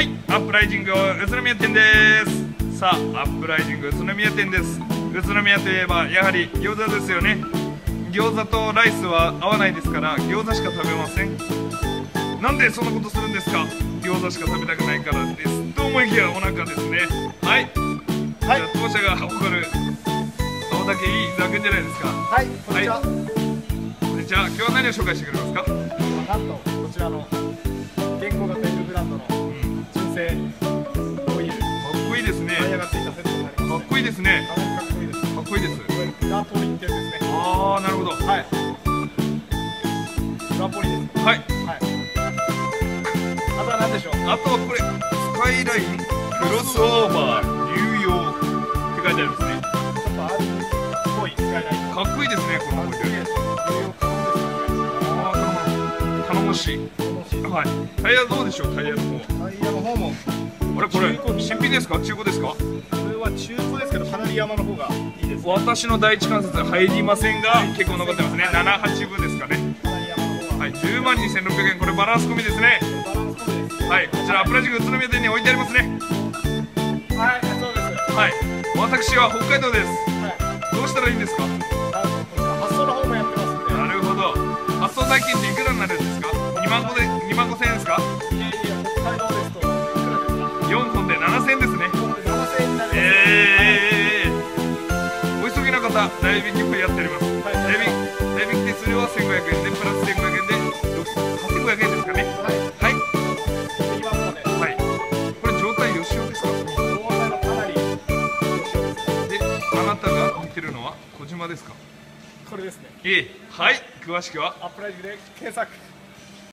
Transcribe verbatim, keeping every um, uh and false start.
はい、アップライジング宇都宮店です。さあ、アップライジング宇都宮店です。宇都宮といえばやはり餃子ですよね。餃子とライスは合わないですから餃子しか食べません。なんでそんなことするんですか。餃子しか食べたくないからですと思いきやお腹ですね。はい、はい、じゃあ当社が誇る青竹いい伊沢くんじゃないですか。 はい、こんにちは、はい、 こんにちは。今日は何を紹介してくれますか。 なんとこちらの健康型エルブランドの純正オイル、かっこいいですね。 タイヤがついたセットになります。 かっこいいですね。 かなりかっこいいです。 かっこいいです。 ラポリってやつですね。 ああ、なるほど。 はい、ラポリです。 はい、 はい。あとは何でしょう。 あとはこれスカイラインクロスオーバー流用って書いてありますね。 ちょっと アール っぽいスカイライン。 かっこいいですね、このモデル。 流用可能ですよね。 ああ、頼もしい。はい。タイヤどうでしょう、タイヤの方。 タイヤの方もあれ、これ新品ですか、中古ですか。 これは中古ですけどかなり山の方がいいです。 私の第一関節入りませんが結構残ってますね。なな、はちぶですかね。はい、じゅうまんにせんろっぴゃくえん。これバランス込みですね。はい、こちらアップライジング宇都宮店に置いてありますね。 はい、そうです。 はい、私は北海道です。どうしたらいいんですか。 発送の方もやってますんで。 なるほど。発送代金っていくらになるんですか。にまんごでにまんごせんえんですか。 いやいや、北海道ですといくらですか。 よんほんでななせんえんですね。 ななせんえんになります。 ええー、お急ぎの方代引きもやっております。はい、代引代引き手数料はせんごひゃくえんでプラスせんごひゃくえんではっせんごひゃくえんですかね。はいはい、 できますので。 はい、これ状態よしおですか。 状態はかなりよしおです。 で、あなたが見てるのは小島ですか。 これですね。 ええ、はい、詳しくはアップライジングで検索。